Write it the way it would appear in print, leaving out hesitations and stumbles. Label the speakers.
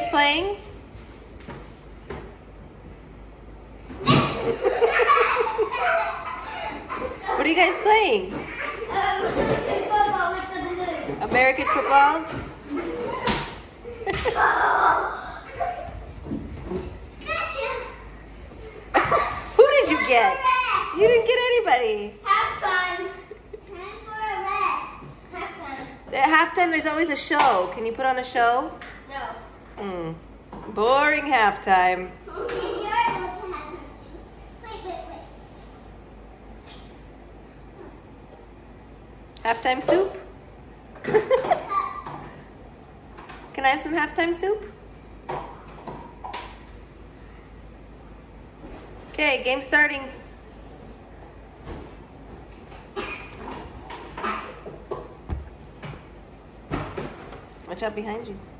Speaker 1: playing? What are you guys playing?
Speaker 2: Football with the blue.
Speaker 1: American football?
Speaker 2: Gotcha.
Speaker 1: Who did you get? You didn't get anybody.
Speaker 2: Halftime. Time for a rest. Halftime.
Speaker 1: At halftime, there's always a show. Can you put on a show?
Speaker 2: No.
Speaker 1: Boring halftime.
Speaker 2: Okay, you're able to have some soup. Wait.
Speaker 1: Halftime soup? Can I have some halftime soup? Okay, game starting. Watch out behind you.